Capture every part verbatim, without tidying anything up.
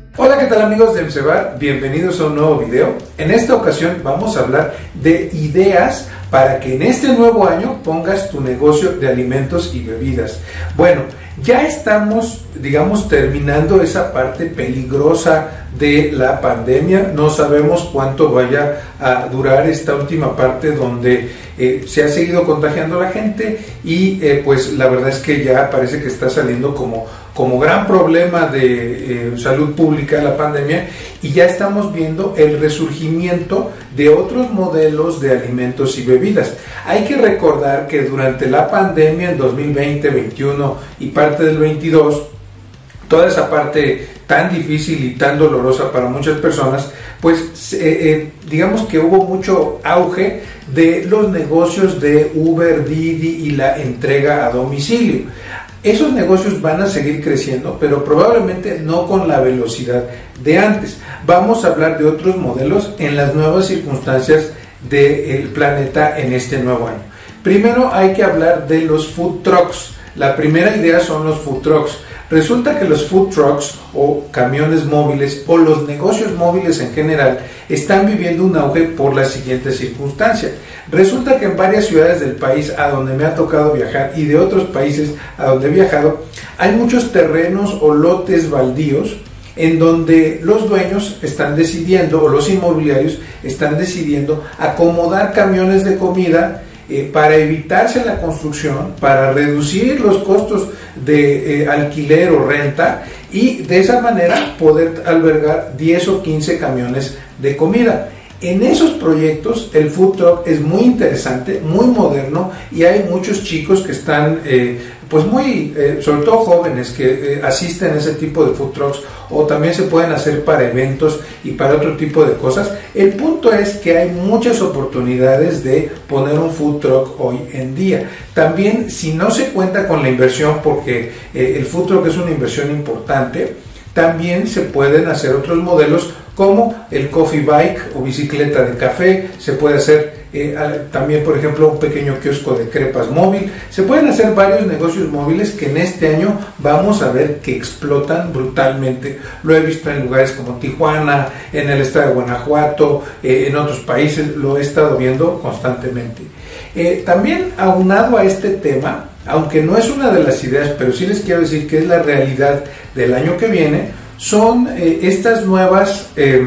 Hola, ¿qué tal amigos de MCBar? Bienvenidos a un nuevo video. En esta ocasión vamos a hablar de ideas para que en este nuevo año pongas tu negocio de alimentos y bebidas. Bueno, ya estamos, digamos, terminando esa parte peligrosa de la pandemia. No sabemos cuánto vaya a durar esta última parte donde eh, se ha seguido contagiando la gente y eh, pues la verdad es que ya parece que está saliendo como como gran problema de eh, salud pública la pandemia, y ya estamos viendo el resurgimiento de otros modelos de alimentos y bebidas. Hay que recordar que durante la pandemia en dos mil veinte, veintiuno y parte del veintidós, toda esa parte tan difícil y tan dolorosa para muchas personas, pues eh, eh, digamos que hubo mucho auge de los negocios de Uber, Didi y la entrega a domicilio. Esos negocios van a seguir creciendo, pero probablemente no con la velocidad de antes. Vamos a hablar de otros modelos en las nuevas circunstancias del planeta en este nuevo año. Primero hay que hablar de los food trucks. La primera idea son los food trucks. Resulta que los food trucks o camiones móviles o los negocios móviles en general están viviendo un auge por la siguiente circunstancia. Resulta que en varias ciudades del país a donde me ha tocado viajar y de otros países a donde he viajado, hay muchos terrenos o lotes baldíos en donde los dueños están decidiendo, o los inmobiliarios están decidiendo acomodar camiones de comida Eh, para evitarse la construcción, para reducir los costos de eh, alquiler o renta y de esa manera poder albergar diez o quince camiones de comida. En esos proyectos el food truck es muy interesante, muy moderno, y hay muchos chicos que están eh, pues muy, eh, sobre todo jóvenes que eh, asisten a ese tipo de food trucks, o también se pueden hacer para eventos y para otro tipo de cosas. El punto es que hay muchas oportunidades de poner un food truck hoy en día. También, si no se cuenta con la inversión, porque eh, el food truck es una inversión importante, también se pueden hacer otros modelos como el coffee bike o bicicleta de café. Se puede hacer eh, también, por ejemplo, un pequeño kiosco de crepas móvil. Se pueden hacer varios negocios móviles que en este año vamos a ver que explotan brutalmente. Lo he visto en lugares como Tijuana, en el estado de Guanajuato, eh, en otros países, lo he estado viendo constantemente. Eh, también aunado a este tema, aunque no es una de las ideas, pero sí les quiero decir que es la realidad del año que viene, son eh, estas nuevas, eh,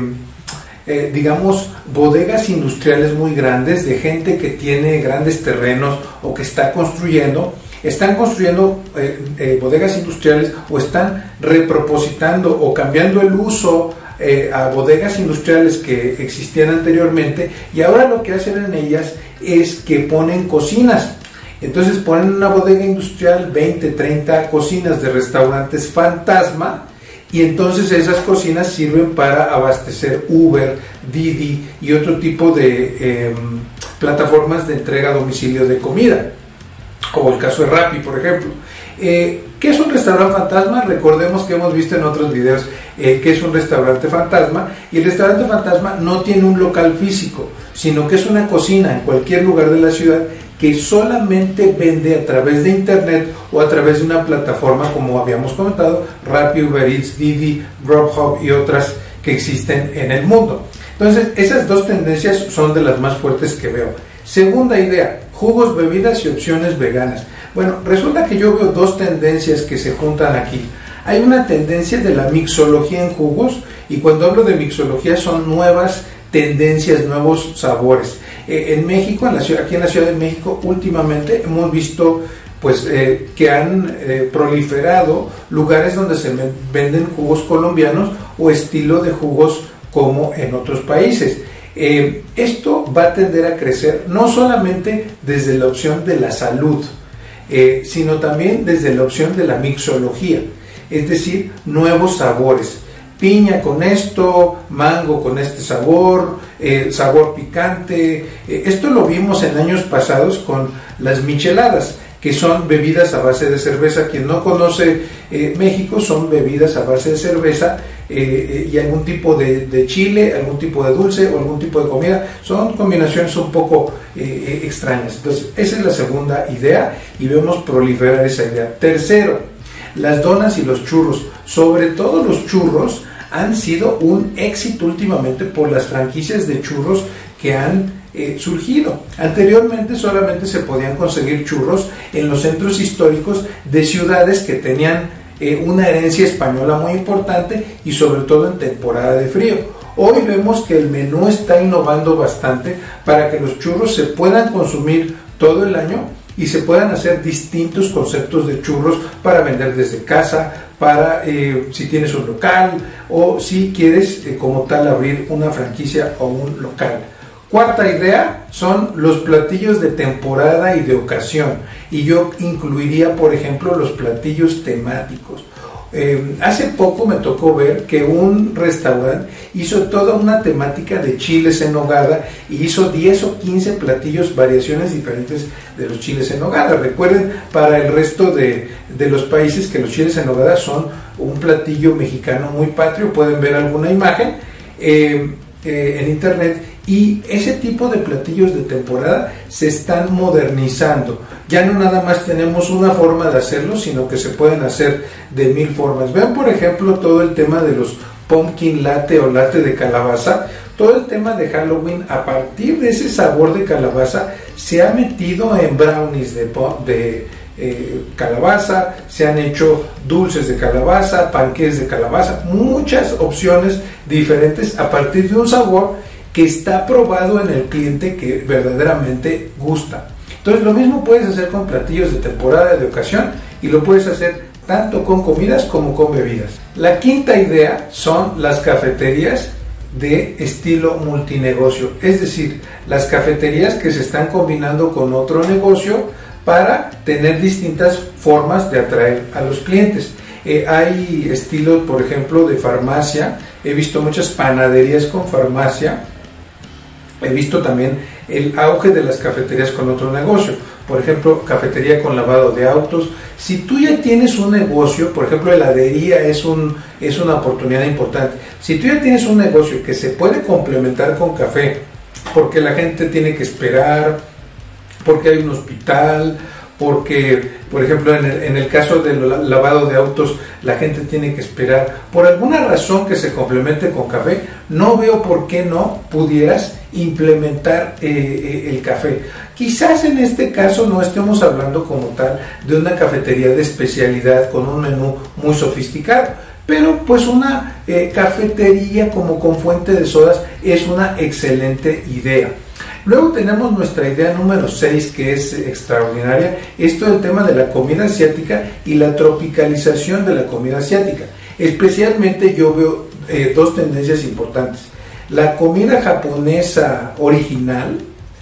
eh, digamos, bodegas industriales muy grandes de gente que tiene grandes terrenos o que está construyendo. Están construyendo eh, eh, bodegas industriales, o están repropositando o cambiando el uso eh, a bodegas industriales que existían anteriormente, y ahora lo que hacen en ellas es que ponen cocinas. Entonces ponen una bodega industrial, veinte, treinta cocinas de restaurantes fantasma, y entonces esas cocinas sirven para abastecer Uber, Didi y otro tipo de eh, plataformas de entrega a domicilio de comida, como el caso de Rappi, por ejemplo. Eh, ¿Qué es un restaurante fantasma? Recordemos que hemos visto en otros videos eh, que es un restaurante fantasma, y el restaurante fantasma no tiene un local físico, sino que es una cocina en cualquier lugar de la ciudad que solamente vende a través de internet o a través de una plataforma, como habíamos comentado, Rappi, Uber Eats, Didi, Grubhub y otras que existen en el mundo. Entonces, esas dos tendencias son de las más fuertes que veo. Segunda idea, jugos, bebidas y opciones veganas. Bueno, resulta que yo veo dos tendencias que se juntan aquí. Hay una tendencia de la mixología en jugos, y cuando hablo de mixología son nuevas tendencias, nuevos sabores. Eh, en México, en la ciudad, aquí en la Ciudad de México, últimamente hemos visto pues eh, que han eh, proliferado lugares donde se venden jugos colombianos o estilo de jugos como en otros países. Eh, esto va a tender a crecer no solamente desde la opción de la salud, eh, sino también desde la opción de la mixología, es decir, nuevos sabores. Piña con esto, mango con este sabor, eh, sabor picante. Eh, esto lo vimos en años pasados con las micheladas, que son bebidas a base de cerveza. Quien no conoce eh, México, son bebidas a base de cerveza eh, y algún tipo de, de chile, algún tipo de dulce o algún tipo de comida. Son combinaciones un poco eh, extrañas. Entonces, esa es la segunda idea y vemos proliferar esa idea. Tercero, las donas y los churros, sobre todo los churros han sido un éxito últimamente por las franquicias de churros que han eh, surgido. Anteriormente solamente se podían conseguir churros en los centros históricos de ciudades que tenían eh, una herencia española muy importante y sobre todo en temporada de frío. Hoy vemos que el menú está innovando bastante para que los churros se puedan consumir todo el año y se puedan hacer distintos conceptos de churros para vender desde casa, para eh, si tienes un local o si quieres eh, como tal abrir una franquicia o un local. Cuarta idea son los platillos de temporada y de ocasión, y yo incluiría por ejemplo los platillos temáticos. Eh, hace poco me tocó ver que un restaurante hizo toda una temática de chiles en nogada y hizo diez o quince platillos, variaciones diferentes de los chiles en nogada. Recuerden, para el resto de, de los países, que los chiles en nogada son un platillo mexicano muy patrio. Pueden ver alguna imagen eh, eh, en internet, y ese tipo de platillos de temporada se están modernizando. Ya no nada más tenemos una forma de hacerlo, sino que se pueden hacer de mil formas. Vean por ejemplo todo el tema de los pumpkin latte o latte de calabaza. Todo el tema de Halloween, a partir de ese sabor de calabaza, se ha metido en brownies de, de eh, calabaza, se han hecho dulces de calabaza, panqués de calabaza, muchas opciones diferentes a partir de un sabor que está probado en el cliente, que verdaderamente gusta. Entonces lo mismo puedes hacer con platillos de temporada, de ocasión, y lo puedes hacer tanto con comidas como con bebidas. La quinta idea son las cafeterías de estilo multinegocio, es decir, las cafeterías que se están combinando con otro negocio para tener distintas formas de atraer a los clientes. Eh, hay estilos, por ejemplo, de farmacia. He visto muchas panaderías con farmacia. He visto también el auge de las cafeterías con otro negocio. Por ejemplo, cafetería con lavado de autos. Si tú ya tienes un negocio, por ejemplo, heladería es, un, es una oportunidad importante. Si tú ya tienes un negocio que se puede complementar con café, porque la gente tiene que esperar, porque hay un hospital, porque, por ejemplo, en el, en el caso del lavado de autos, la gente tiene que esperar, por alguna razón que se complemente con café, no veo por qué no pudieras implementar eh, el café. Quizás en este caso no estemos hablando como tal de una cafetería de especialidad con un menú muy sofisticado, pero pues una eh, cafetería como con fuente de sodas es una excelente idea. Luego tenemos nuestra idea número seis, que es extraordinaria. Esto es el tema de la comida asiática y la tropicalización de la comida asiática. Especialmente yo veo eh, dos tendencias importantes. La comida japonesa original,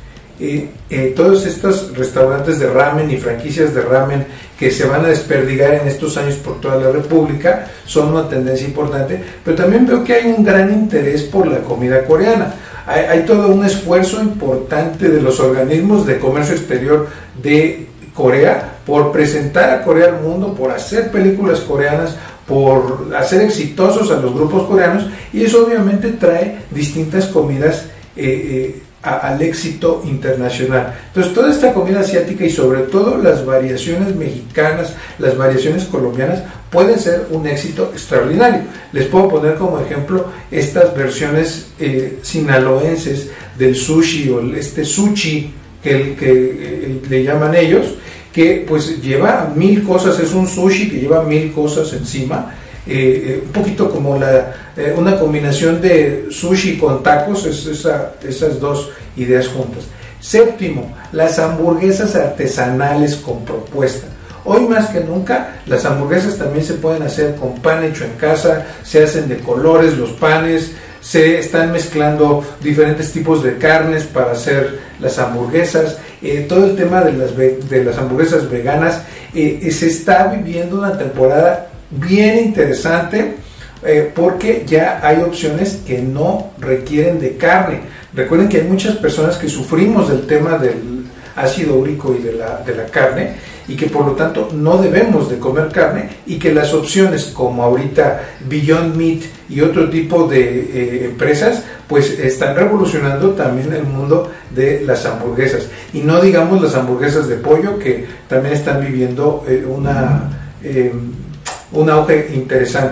eh, eh, todos estos restaurantes de ramen y franquicias de ramen que se van a desperdigar en estos años por toda la República son una tendencia importante, pero también veo que hay un gran interés por la comida coreana. Hay, hay todo un esfuerzo importante de los organismos de comercio exterior de Corea por presentar a Corea al mundo, por hacer películas coreanas, por hacer exitosos a los grupos coreanos, y eso obviamente trae distintas comidas eh, eh, a, al éxito internacional. Entonces toda esta comida asiática y sobre todo las variaciones mexicanas, las variaciones colombianas, pueden ser un éxito extraordinario. Les puedo poner como ejemplo estas versiones eh, sinaloenses del sushi, o este sushi que, que eh, le llaman ellos, que pues lleva mil cosas, es un sushi que lleva mil cosas encima, eh, eh, un poquito como la, eh, una combinación de sushi con tacos, es esa, esas dos ideas juntas. Séptimo, las hamburguesas artesanales con propuesta. Hoy más que nunca las hamburguesas también se pueden hacer con pan hecho en casa, se hacen de colores los panes, se están mezclando diferentes tipos de carnes para hacer las hamburguesas. Eh, todo el tema de las, de las hamburguesas veganas, eh, se está viviendo una temporada bien interesante, eh, porque ya hay opciones que no requieren de carne. Recuerden que hay muchas personas que sufrimos del tema del ácido úrico y de la, de la carne, y que por lo tanto no debemos de comer carne, y que las opciones como ahorita Beyond Meat y otro tipo de eh, empresas pues están revolucionando también el mundo de las hamburguesas, y no digamos las hamburguesas de pollo, que también están viviendo eh, una, eh, un auge interesante.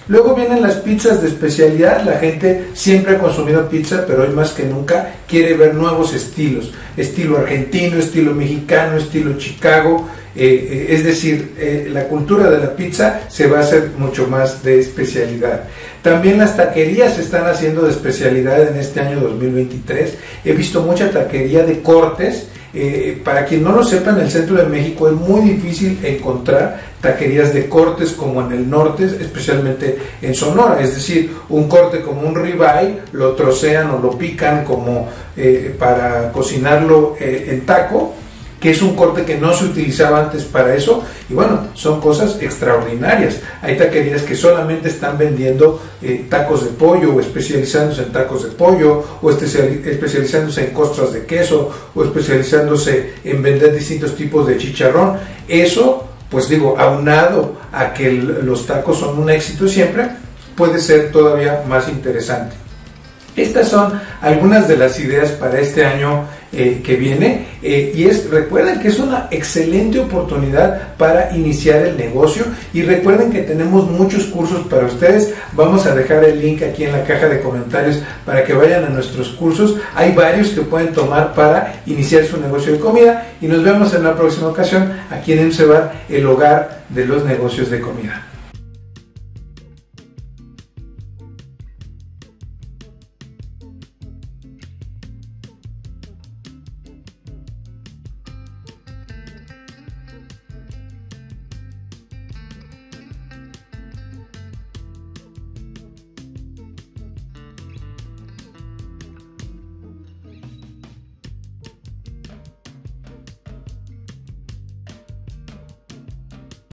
Luego vienen las pizzas de especialidad. La gente siempre ha consumido pizza, pero hoy más que nunca quiere ver nuevos estilos, estilo argentino, estilo mexicano, estilo Chicago. Eh, eh, es decir, eh, la cultura de la pizza se va a hacer mucho más de especialidad. También las taquerías se están haciendo de especialidad en este año dos mil veintitrés. He visto mucha taquería de cortes. Eh, para quien no lo sepa, en el centro de México es muy difícil encontrar taquerías de cortes como en el norte, especialmente en Sonora. Es decir, un corte como un ribeye lo trocean o lo pican como eh, para cocinarlo eh, en taco, que es un corte que no se utilizaba antes para eso, y bueno, son cosas extraordinarias. Hay taquerías que solamente están vendiendo eh, tacos de pollo, o especializándose en tacos de pollo, o especializándose en costras de queso, o especializándose en vender distintos tipos de chicharrón. Eso, pues digo, aunado a que el, los tacos son un éxito siempre, puede ser todavía más interesante. Estas son algunas de las ideas para este año eh, que viene, eh, y es, recuerden que es una excelente oportunidad para iniciar el negocio, y recuerden que tenemos muchos cursos para ustedes. Vamos a dejar el link aquí en la caja de comentarios para que vayan a nuestros cursos. Hay varios que pueden tomar para iniciar su negocio de comida, y nos vemos en la próxima ocasión aquí en EMCEBAR, el hogar de los negocios de comida.